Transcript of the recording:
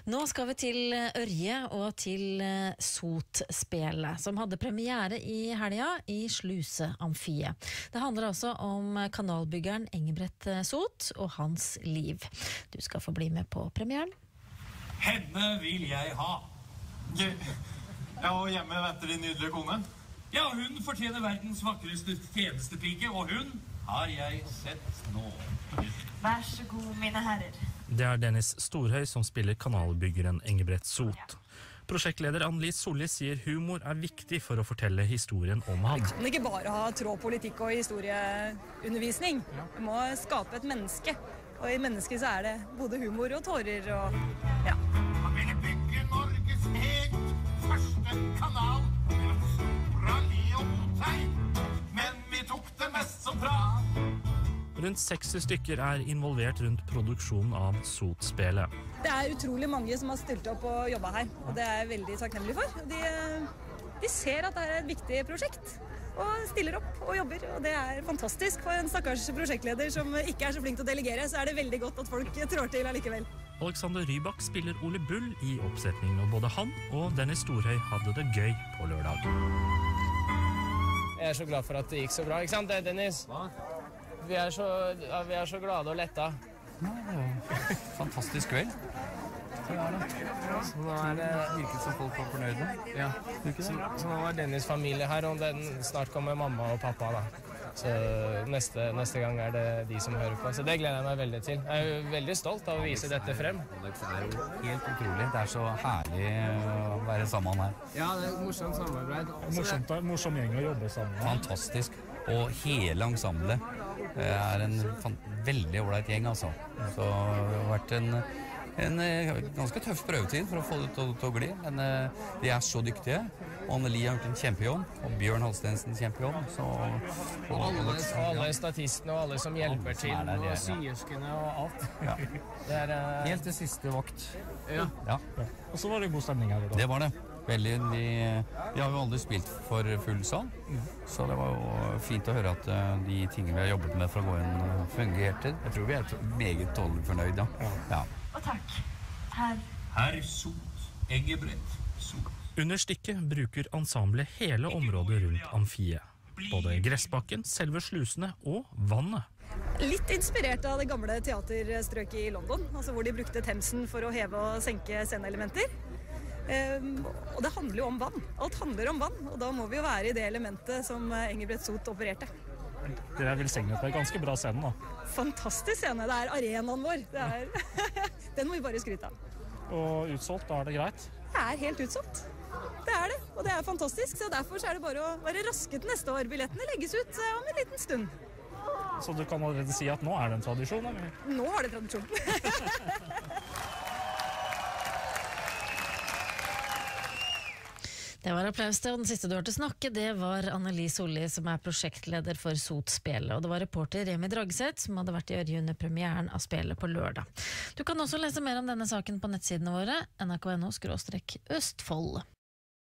Nå skal vi til Ørje og til Soot-spelet, som hadde premiere i helga i Sluseamfiet. Det handler altså om kanalbyggeren Engebret Soot og hans liv. Du skal få bli med på premieren. Henne vil jeg ha. Ja, og hjemme venter din nydelige kone. Ja, hun fortjener verdens vakreste tjenestepike, og hun har jeg sett nå. Vær så god, mine herrer. Det er Dennis Storhøi som spiller kanalbyggeren Engebret Soot. Prosjektleder Anneli Sollie sier humor er viktig for å fortelle historien om han. Vi kan ikke bare ha tråd politikk og historieundervisning. Vi må skape et menneske. Og i mennesket så er det både humor og tårer og ja. Han ville bygge Norges helt første kanal mellom Storhøi og Soot-play, men vi tok det mest som prat. Rundt 60 stykker er involvert rundt produksjonen av Soot-spelet. Det er utrolig mange som har stilt opp og jobbet her, og det er jeg veldig takknemlig for. De ser at det er et viktig prosjekt, og stiller opp og jobber, og det er fantastisk. For en stakkars prosjektleder som ikke er så flink til å delegere, så er det veldig godt at folk trår til allikevel. Alexander Rybak spiller Ole Bull i oppsetningen, og både han og Dennis Storhøi hadde det gøy på lørdag. Jeg er så glad for at det gikk så bra, ikke sant, Dennis? Hva? Vi er så glade og letta. Ja, det er jo fantastisk kveld. Så nå er det Virket som folk var fornøyde. ja. Så nå er Dennis familie her, og snart kommer mamma og pappa da. Så neste gang er det de som hører på. Så det gleder jeg meg veldig til. Jeg er jo veldig stolt av å vise dette frem. Det er jo helt utrolig. Det er så herlig å være sammen her. Ja, det er morsomt samarbeid. Morsom gjeng å jobbe sammen. Fantastisk. Og hele ensemblet er en veldig ålreit gjeng, altså. Så det har vært en ganske tøff prøvetid for å få det til å gli, men de er så dyktige. Anneli har gjort en kjempejobb, og Bjørn Halstensen kjempejobb. Og alle statistene og alle som hjelper til, og syerskene og alt. Ja. Det er, Helt til siste vakt. ja. Ja, Og så var det god stemning her i dag. det var det. Veldig, de har jo aldri spilt for full sal, så det var jo fint å høre at de tingene vi har jobbet med for å gå inn fungerte. Jeg tror vi er meget tålelig fornøyd, ja. Og takk, Herr Soot, Engebret Soot. Under stykket bruker ensemblet hele området rundt amfiet. Både gressbakken, selve slusene og vannet. Litt inspirert av det gamle teaterstrøket i London, altså hvor de brukte Themsen for å heve og senke sceneelementer. Og det handler jo om vann. Alt handler om vann, og da må vi jo være i det elementet som Engebret Soot opererte. Dere er velsignet med en ganske bra scene da. Fantastisk scene, det er arenaen vår. Den må vi bare skryte av. Og utsolgt, da er det greit? Det er helt utsolgt. Det er det, og det er fantastisk, så derfor er det bare å være raske til neste år. Billettene legges ut om en liten stund. Så du kan allerede si at nå er det en tradisjon, eller? Nå har det tradisjon. Det var applaus til, og den siste du hørte snakke, det var Anneli Sollie, som er prosjektleder for Soot-spelet, og det var reporter Remi Dragseth, som hadde vært i Ørje under premieren av spelet på lørdag. Du kan også lese mer om denne saken på nettsidene våre, nrk.no/Østfold.